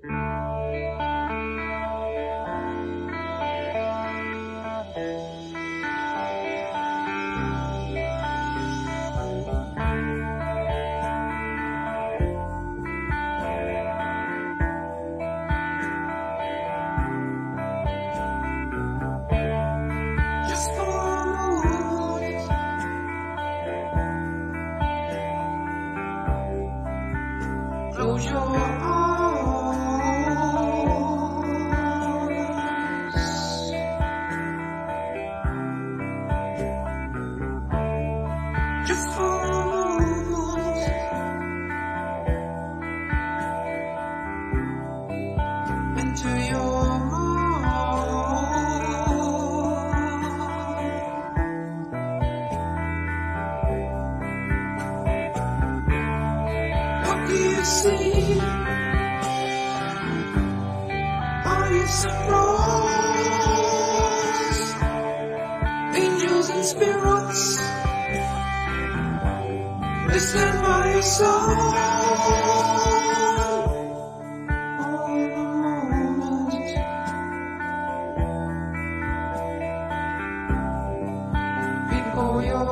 Close your eyes. Just for a moment. Into your you see? Are you surprised? Angels and spirits, they stand by your side. All in a moment, before your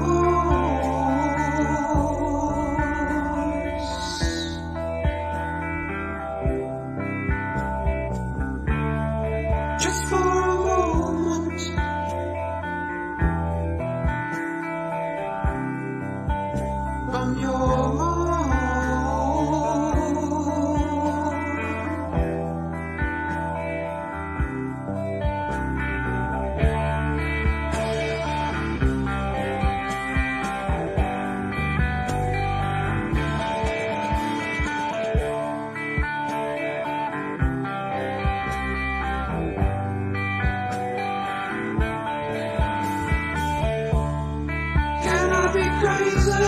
from your Can I be crazy?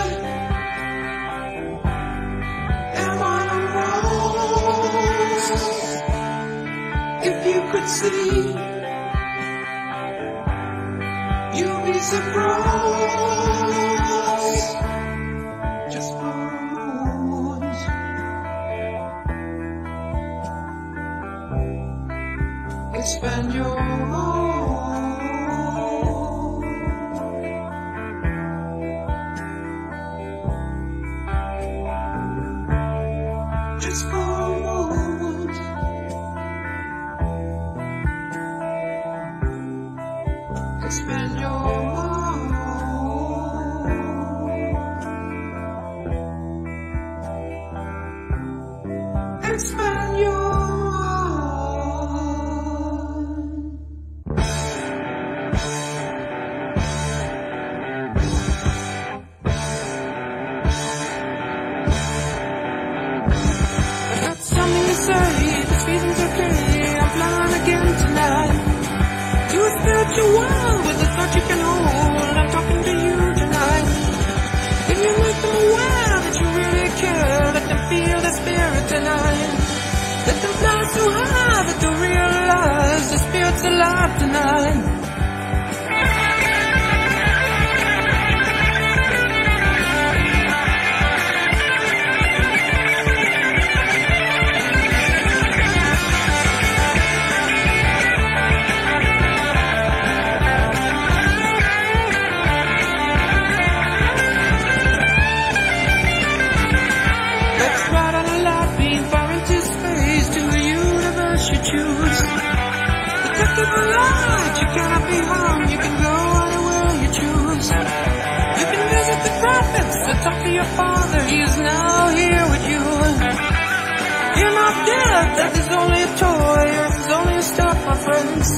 If you could see, you'd be surprised. Just for a moment, expand your just for a moment. Expand your mind. Expand your something to say, this feeling's okay. I'm flying again tonight to a spiritual world with a thought you can hold. I'm talking to you tonight. Can you make them aware that you really care? Let them feel the spirit tonight. Let them fly so high that they realize the spirit's alive tonight. Choose the depth of the light. You cannot be harmed. You can go anywhere you choose. You can visit the prophets and talk to your father. He is now here with you. You're not dead. That is only a toy. Earth is only a start, my friends.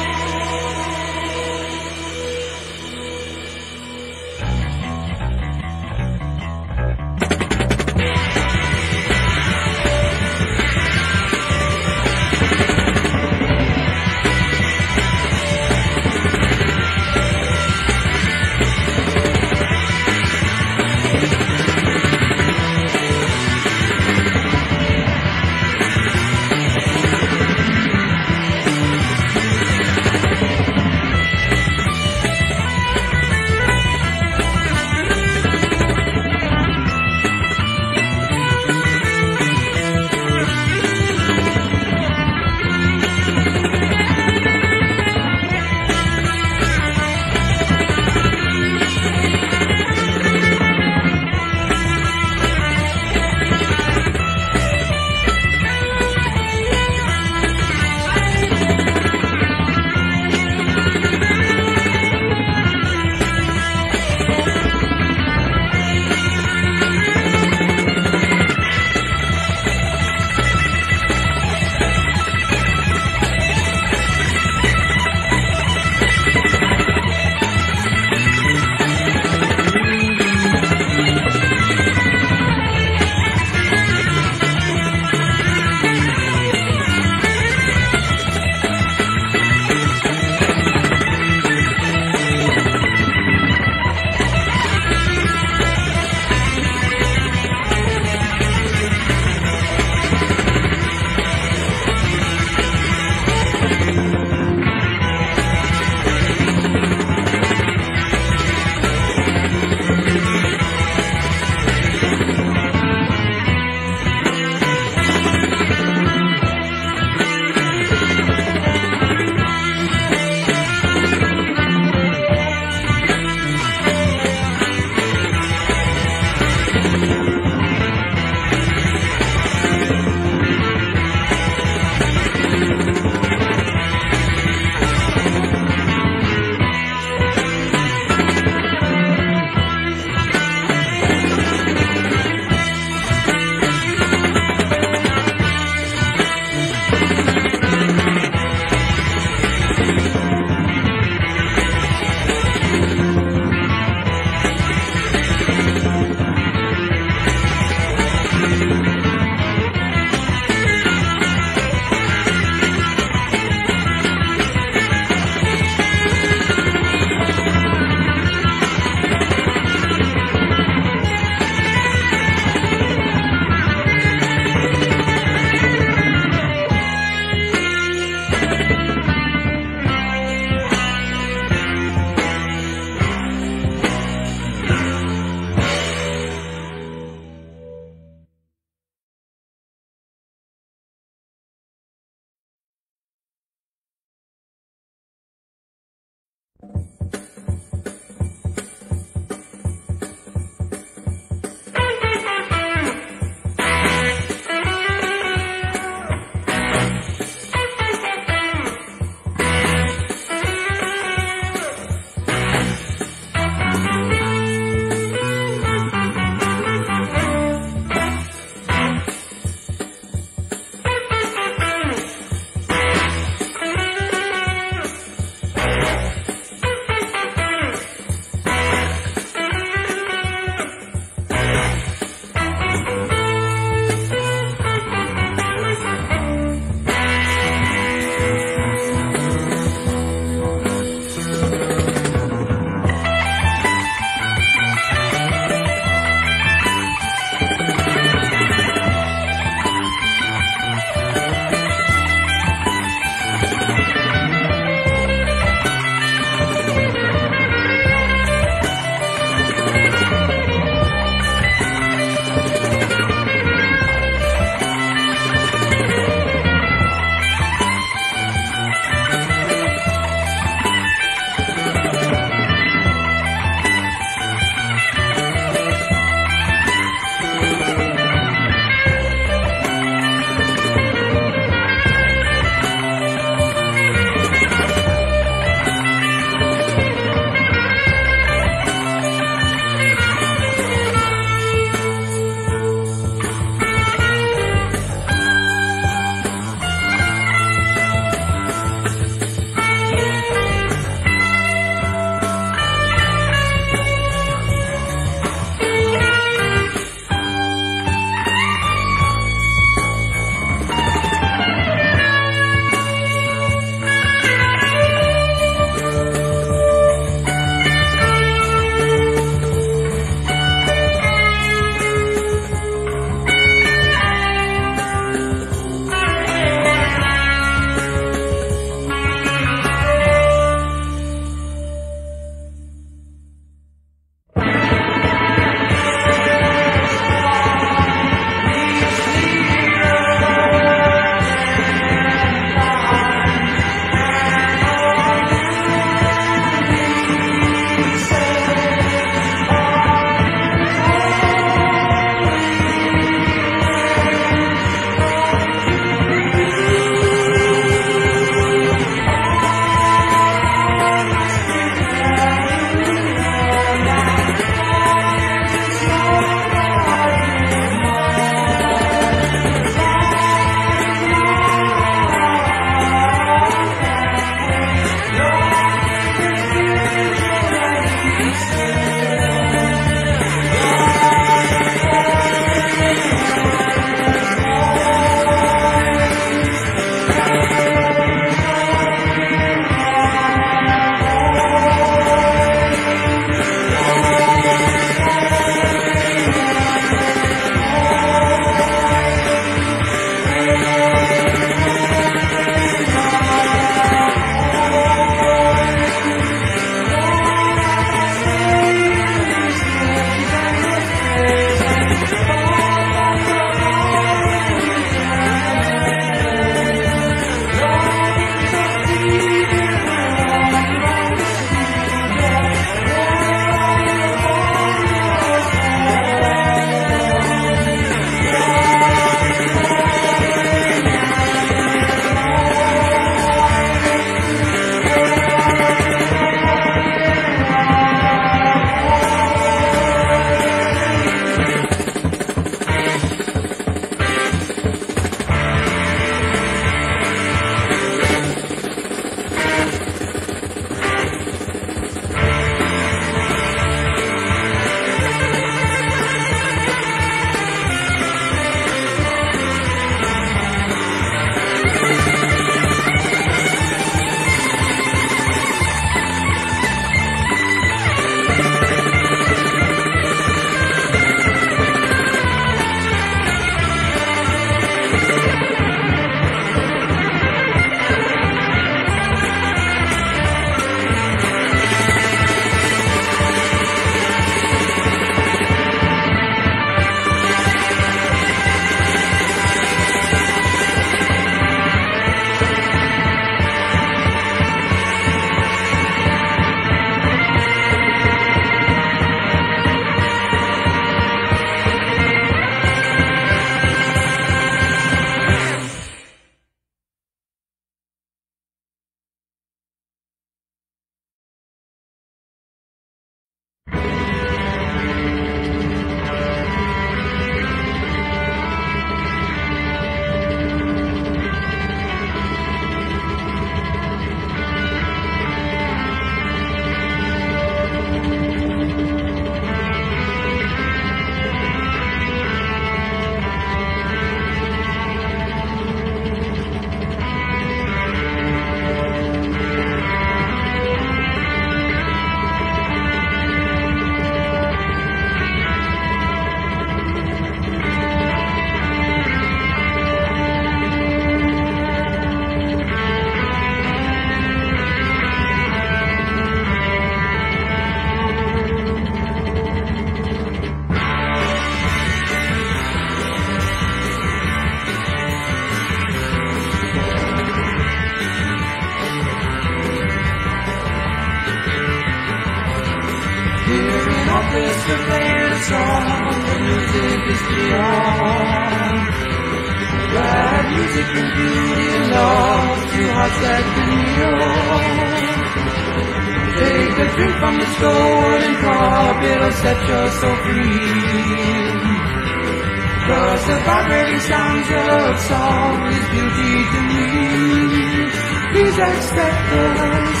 orchestra playing a song, the music is beyond. Glad music and beauty and love, two hearts that can kneel. Take a drink from this golden cup, it'll set your soul free. 'Cause the vibrating sounds of love song is beauty to me. Please accept us.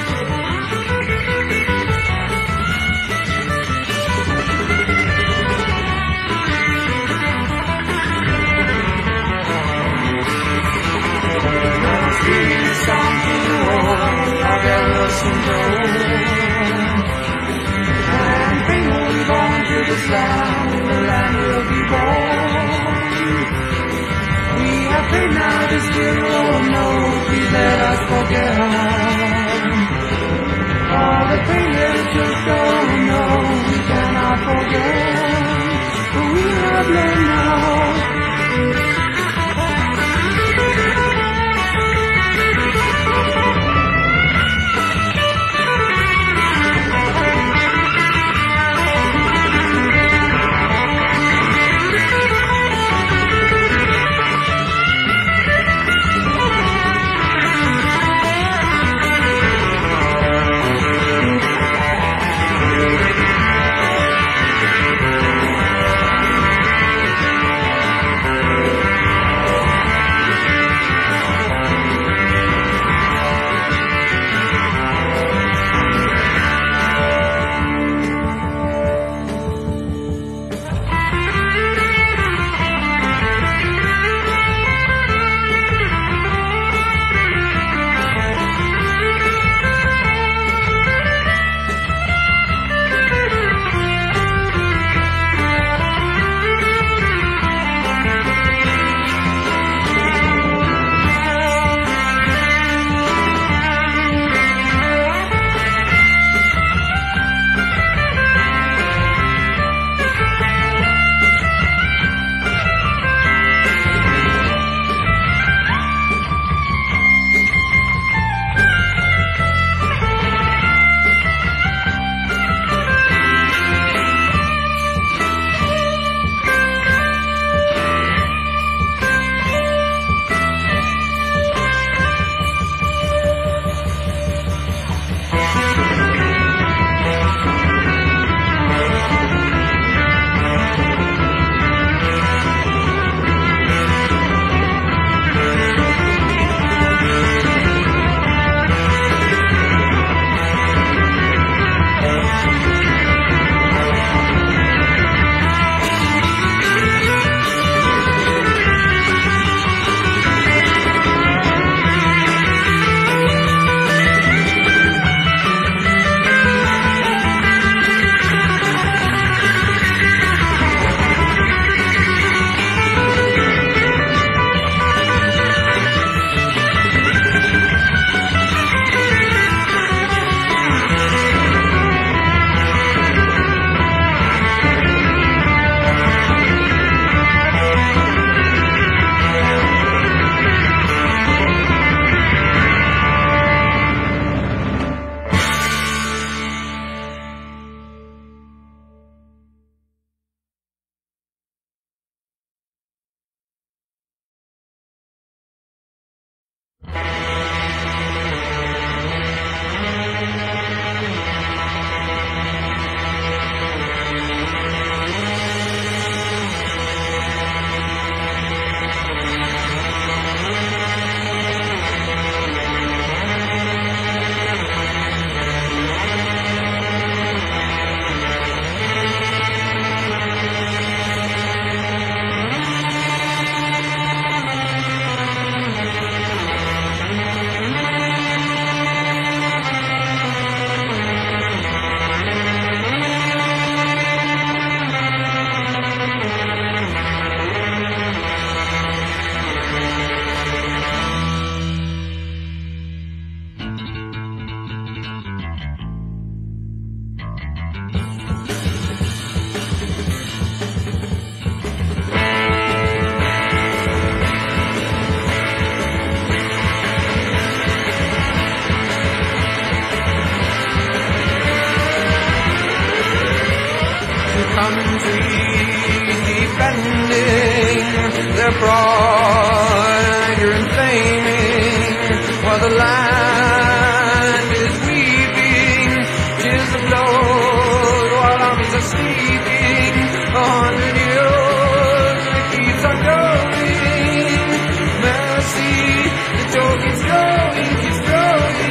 Song to the world, I've ever seen and bring one born to this land, the land will be born. We have paid now to still no, please let us forget all the pain that it took, oh no, we cannot forget, but we have learned now. trees defending their pride, you're inflaming while the land is weeping. Tears of blood while armies are sleeping. 100 years it keeps on going. Mercy, the joke keeps growing, keeps growing.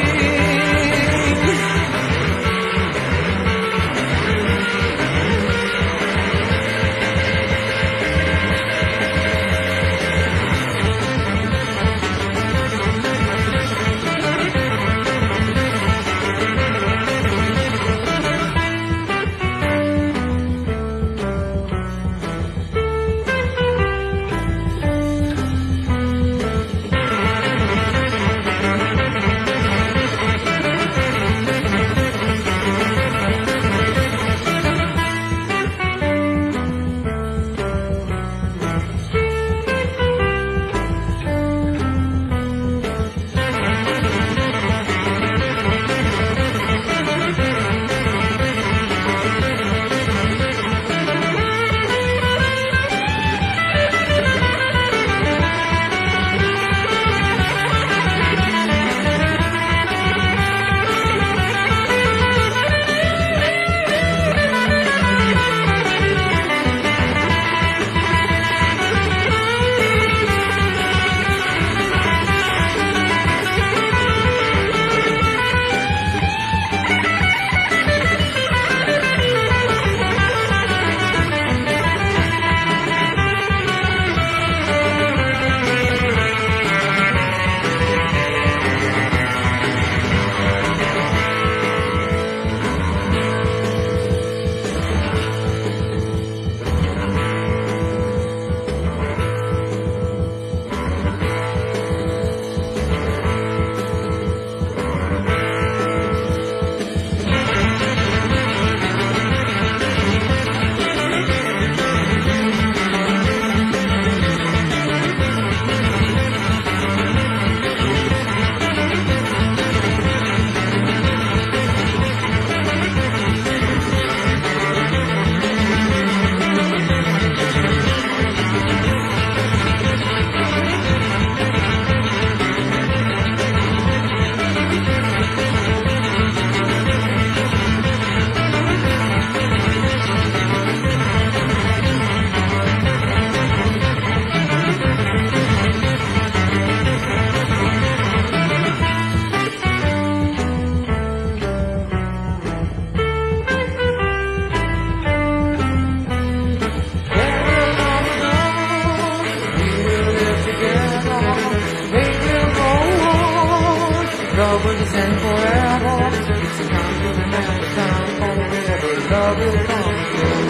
Love will descend forever. It's a time to remember, time forever. Love will come again.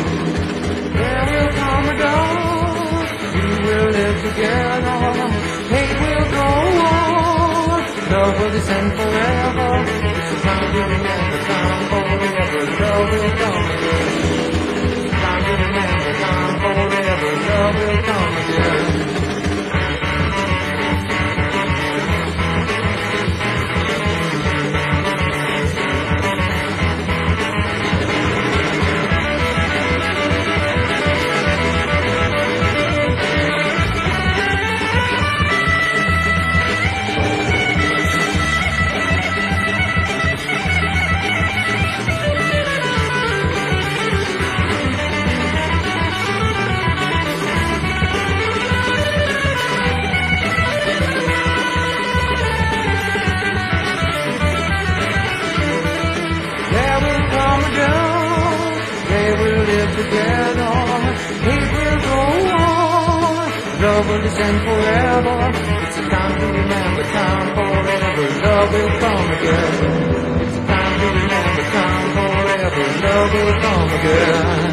There will come a dawn. We will live together. Hate will go on. Love will descend forever. It's a time to remember, time forever. Love will come again. Time to remember, time forever. Love will come again. Together, it will go on. Love will descend forever. It's a time to remember, time forever. Love will come again. It's a time to remember, time forever. Love will come again.